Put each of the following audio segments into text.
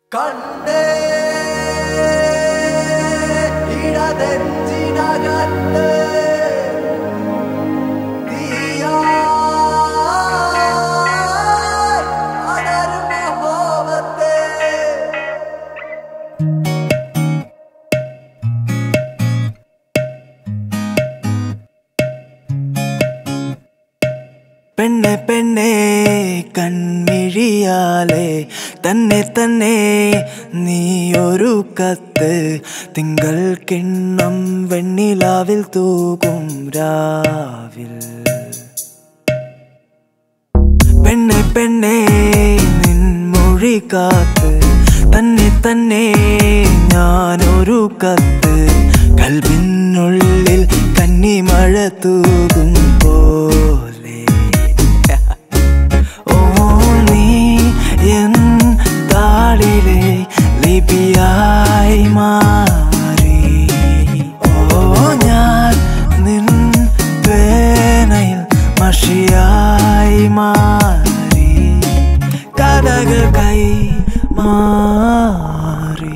കണ്ടേ ഇടതെഞ്ചിനകത്ത് പെണ്ണെ പെണ്ണെ കൺമിഴിയാലെ തന്നെ തന്നെ നീയൊരു കത്ത് തിങ്കൾ കിണ്ണം വെണ്ണിലാവിൽ തൂകും രാവിൽ പെണ്ണെ പെണ്ണെ നിൻമൊഴി കാത്ത് തന്നെ തന്നെ ഞാനൊരു കത്ത് കൽബിനുള്ളിൽ കന്നിമഴ തൂകും പോലെ താളിലെ ലിപിയായി മാറി ഞാൻ നിൻ വേനയിൽ മഷിയായി മാറി കഥകൾ കൈ മാറി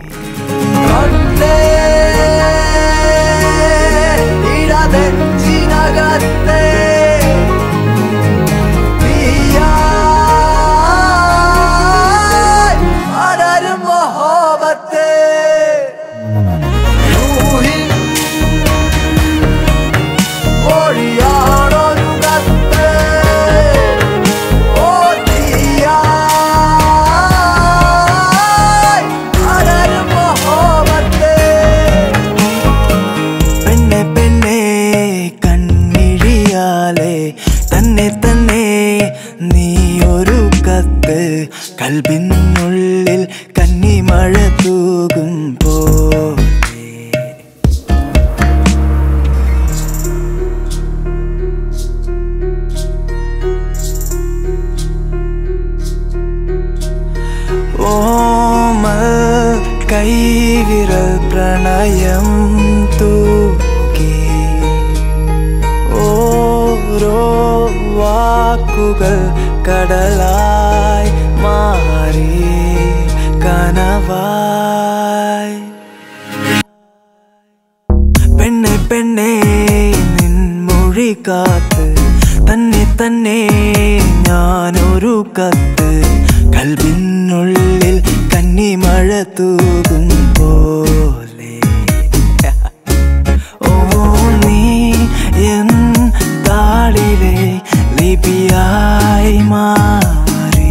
ഇടതെഞ്ചിനകത്തെ തന്നെ തന്നെ നീയൊരു കത്ത് കൽബിനുള്ളിൽ കന്നിമഴ തൂകും പോലെ ഓമൽ കൈവിരൽ പ്രണയം തൂക്കി ഓരോ വാക്കുകൾ കടലായി മാറി കനവായി പെണ്ണെ പെണ്ണെ നിൻമൊഴി കാത്ത് തന്നെ തന്നെ ഞാനൊരു കത്ത് കൽബിനുള്ളിൽ കന്നിമഴ തൂകും പോലെ താളിലെ ലിപിയായി മാറി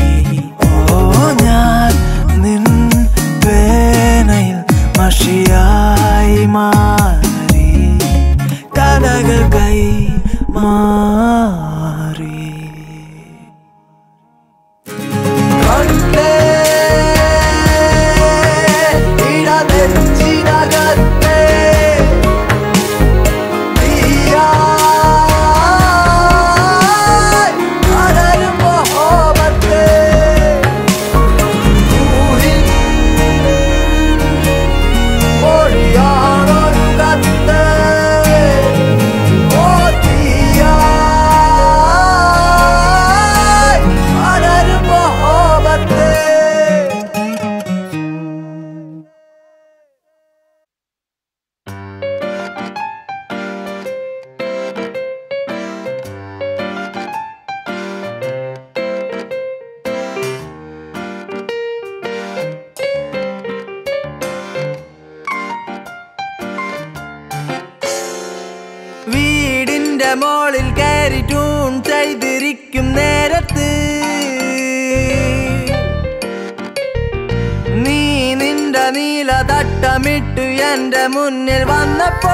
ഞാൻ നിൻ വേനയിൽ മഷിയായി മാറി കഥകൾ കൈ മാറി ഇടതെഞ്ചിനകത്തെ വീടിന്റെ മോളിൽ കയറി ട്യൂൺ ചെയ്തിരിക്കും നേരത്ത് നീ നിന്റെ നീല തട്ടമിട്ട് എന്റെ മുന്നിൽ വന്നപ്പോ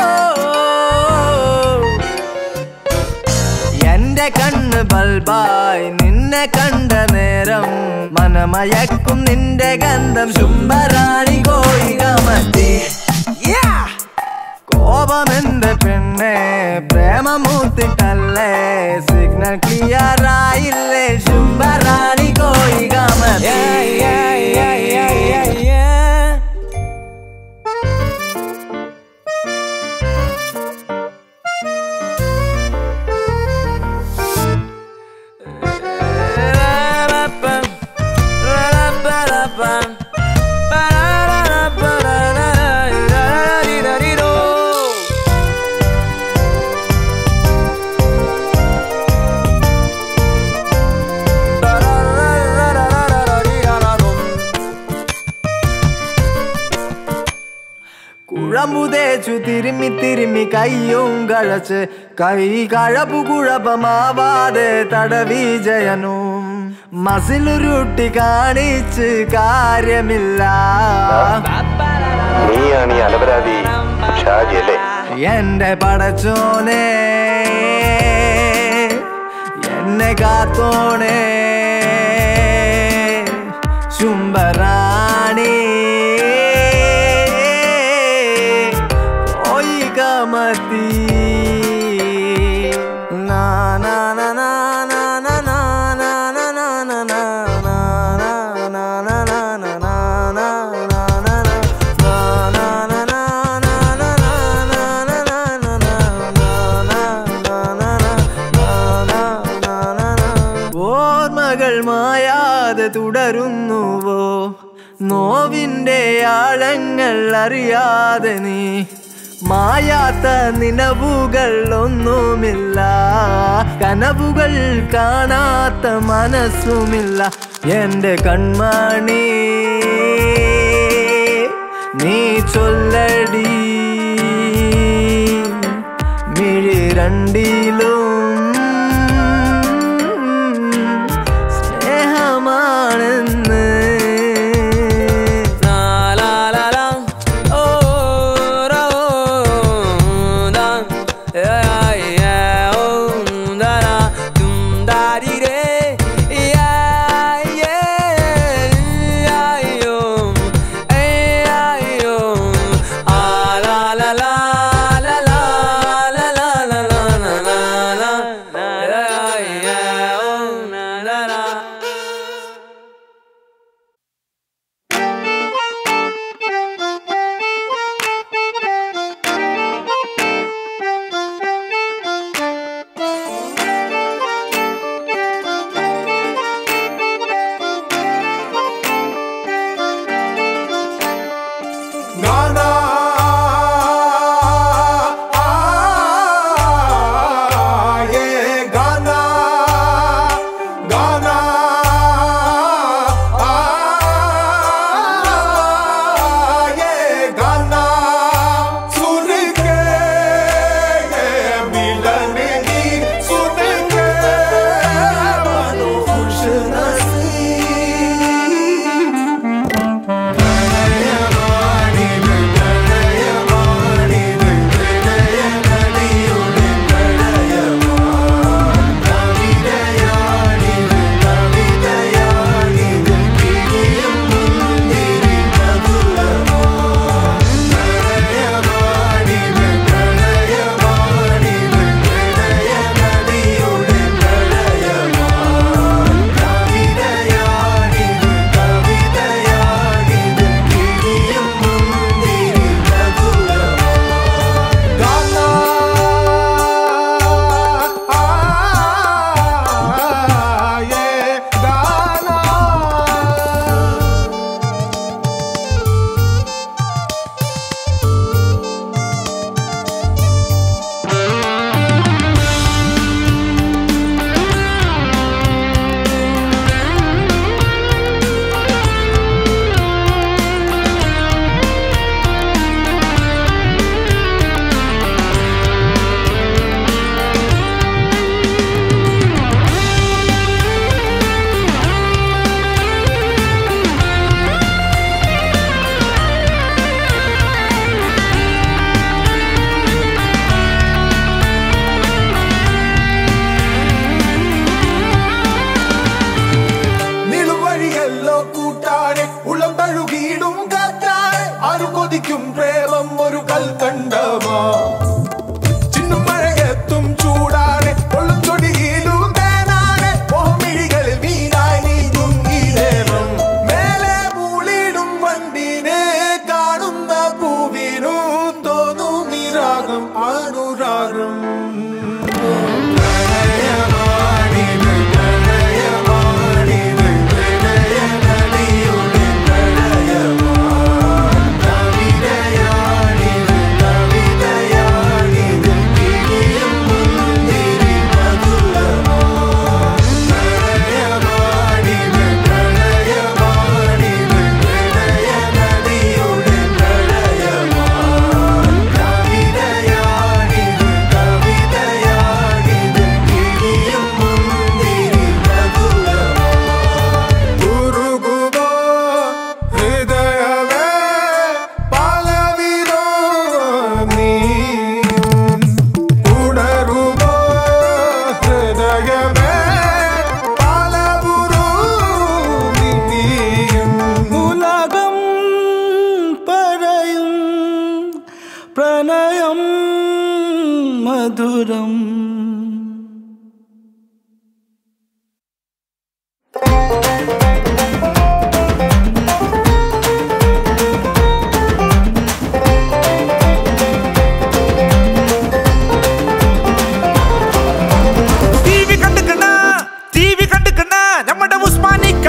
എന്റെ കണ്ണ് ബൾബായി നിന്നെ കണ്ട നേരം മനമയക്കും നിന്റെ ഗന്ധം ശുംഭറാണി കോയിക മതി കോപമെന്റെ പെണ്ണെ പ്രേമമൂത്തിട്ടല്ലേ സിഗ്നൽ ക്ലിയർ ആയില്ലേ ശുംഭറാണി കോയിക മതി കുഴമ്പു തേച്ചു തിരുമ്മി തിരുമ്മി കയ്യും കഴച്ച് കൈ കഴപ്പു കുഴപ്പമാവാതെ തടവി ജയനും മസിലുരുട്ടി കാണിച്ച് കാര്യമില്ല. നീയാണ് ഈ അലപരാധി ഷാജിയല്ലേ? എന്റെ പടച്ചോനെ എന്നെ കാത്തോണേ ശുംഭറാണി ഓയി കമത്തി നാ നാ നാ നാ നാ നാ നാ നാ നാ നാ നാ ഓർമ്മകൾ മായാതെ തുടരുന്നുവോ നോവിൻ്റെ ആഴങ്ങൾ അറിയാതെ നീ മായാത്ത നിലവുകൾ ഒന്നുമില്ല കനവുകൾ കാണാത്ത മനസ്സുമില്ല എൻ്റെ കൺമണി നീ ചൊല്ലടി മിഴി രണ്ടിലും സ്നേഹമാണെന്ന്. la la la la la la la la la la la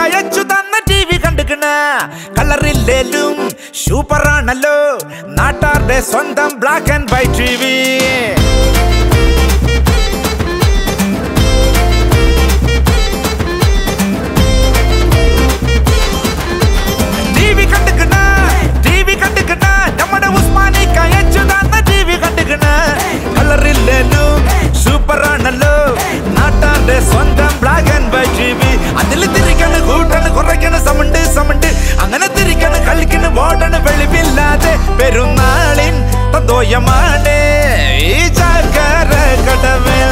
അയച്ചു തന്ന TV കണ്ടുക്കണ കളറില്ലേലും സൂപ്പറാണല്ലോ നാട്ടാരുടെ സ്വന്തം black and white TV. TV കണ്ടുക്കണ നമ്മുടെ ഉസ്മാനിക്ക് അയച്ചു തന്ന TV കണ്ടുക്കണ കളറില്ലേലും സൂപ്പറാണല്ലോ നാട്ടാരുടെ സ്വന്തം ബ്ലാക്ക് ആൻഡ് വൈറ്റ് TV. അതിൽ തിരിക്കണ് കൂട്ടണ് കുറയ്ക്കണ് സമുണ്ട് അങ്ങനെ തിരിക്കണ് കളിക്കണ് ഓടണ് വെളിവില്ലാതെ പെരുന്നാളിൻ തന്തോയമാണ് ഈ ചാക്കര കടവിൽ.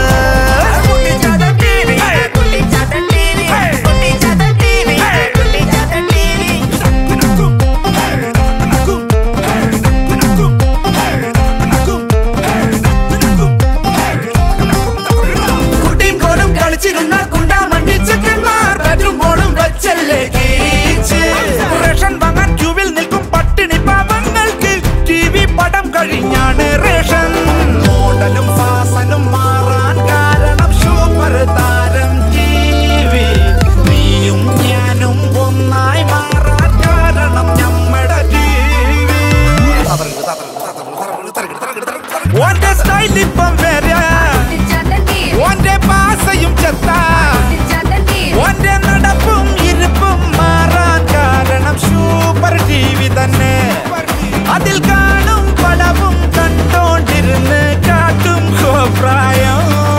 റേഷൻ വാങ്ങാൻ ക്യൂവിൽ നിൽക്കും പട്ടിണി പാവങ്ങൾക്ക് TV പടം കഴിഞ്ഞാണ് റേഷൻ. മോഡലും ഫാസനും മാറാൻ കാരണം സൂപ്പർ താരം TV. നീയും ഞാനും ഒന്നായി മാറാൻ കാരണം നമ്മുടെ TV. ഓന്റെ സ്റ്റൈൽ ഇപ്പം വരെ ഓന്റെ ഭാഷയും ചെത്ത ഓന്റെ നടപ്പും ഇരിപ്പും മാറാൻ കാരണം സൂപ്പർ TV തന്നെ. അതിൽ കാണും പടവും കണ്ടോണ്ടിരുന്ന് കാട്ടും കോപ്രായം.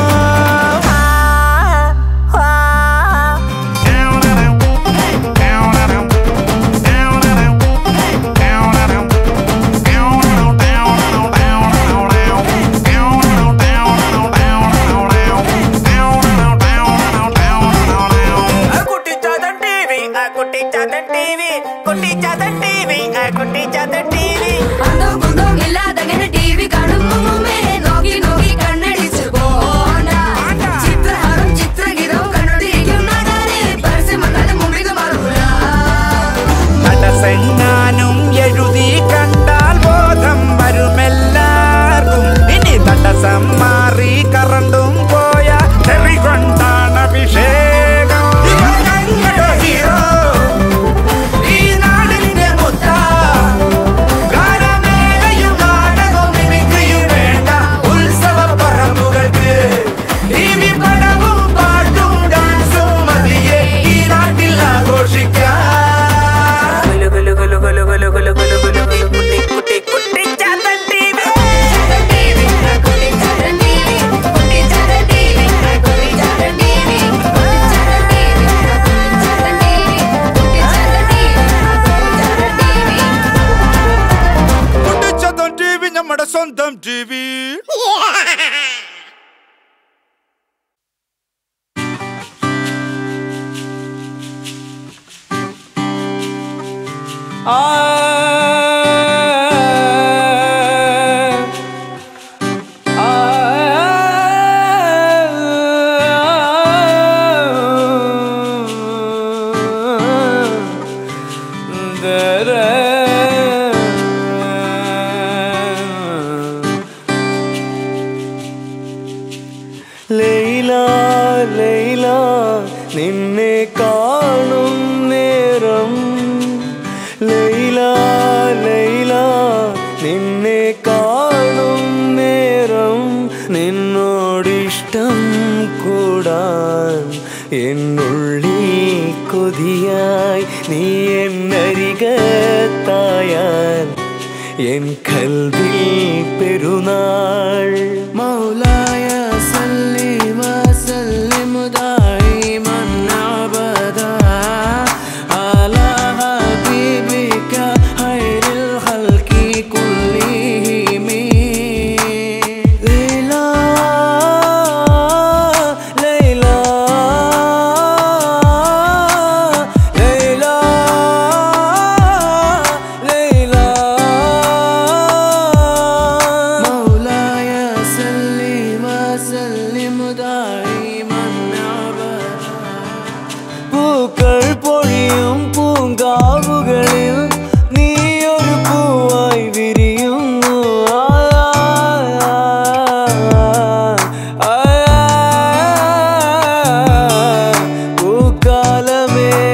തടസ്സെങ്ങാനും എഴുതി കണ്ടാൽ ബോധം വരുമെല്ലാവർക്കും. ഇനി തടസ്സം മാറി കറണ്ടും പോയ ചെറി കൊണ്ടാണ് അഭിഷേകം. ഹീറോ ഈ നാടിന്റെ മുത്ത ഗാനമേളയും നാടകവും മിമിക്രിയും വേണ്ട ഉത്സവ പറമ്പുകൾക്ക് TV പടവും പാട്ടും ഡാൻസും മതിയെ ഈ നാട്ടിൽ ആഘോഷിക്കാം. TV നമ്മുടെ സ്വന്തം TV. ലൈല ലൈല നിന്നെ കാണും നേരം ലൈല ലൈല നിന്നെ കാണും നേരം നിന്നോടിഷ്ടം കൂടാൻ എന്നുള്ളിൽ കൊതിയായി നീ എന്നരികത്തായാൽ എൻ കൽവിൽ പെരുന്നാൾ. മൗലായ സല്ലി വസല്ലിം ദായിമൻ അബദാ അലാ ഹബീബിക ഖൈറിൽ ഖൽഖി കുല്ലിഹിം. ലൈല ലൈല ലൈല ലൈല മൗലായ സല്ലി വസല്ലിം ദായിമൻ അബദാ. പൂക്കൾ പൊഴിയും പൂങ്കാവുകളിൽ നീയൊരു പൂവായി വിരിയുന്നു. പൂക്കാലമേ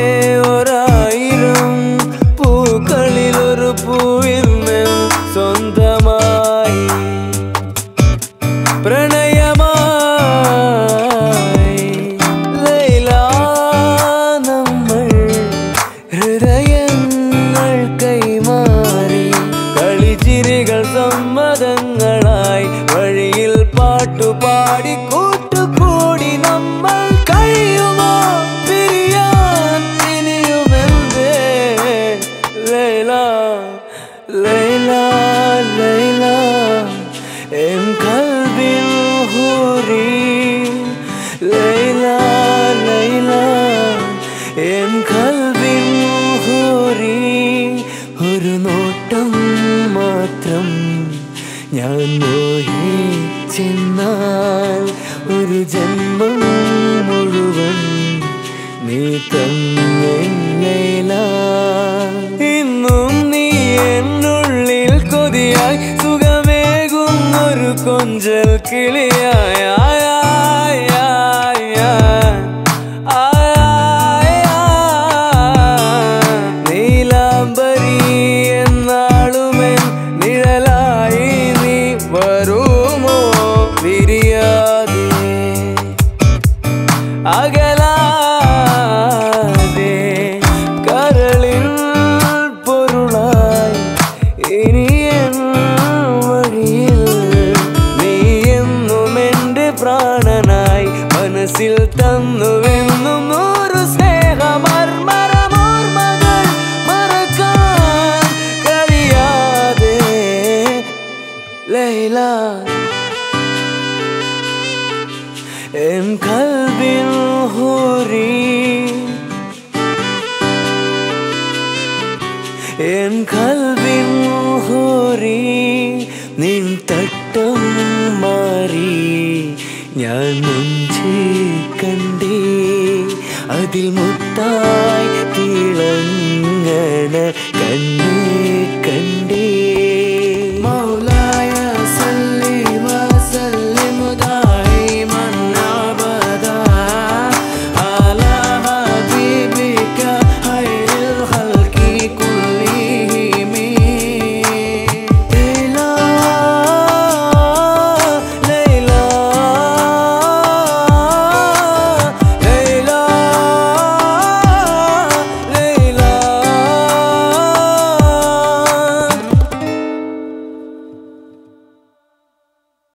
എൻ കൽവിൻ ഹോറി നിൻ തട്ടം മാറി ഞാൻ മുഞ്ചി കണ്ടേ അതിൽ മുത്തായി തിളങ്ങണ കണ്ണീ